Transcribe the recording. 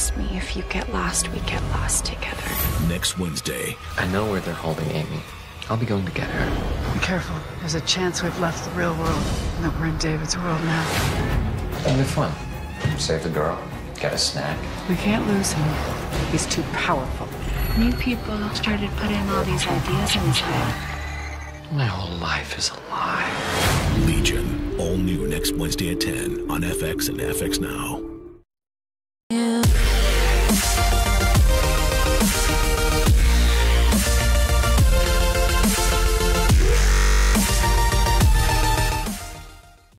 Trust me, if you get lost, we get lost together. Next Wednesday. I know where they're holding Amy. I'll be going to get her. Be careful. There's a chance we've left the real world and that we're in David's world now. It'll be fun. Save the girl. Get a snack. We can't lose him. He's too powerful. New people started putting all these ideas in his head. My whole life is a lie. Legion. All new next Wednesday at 10 on FX and FX Now.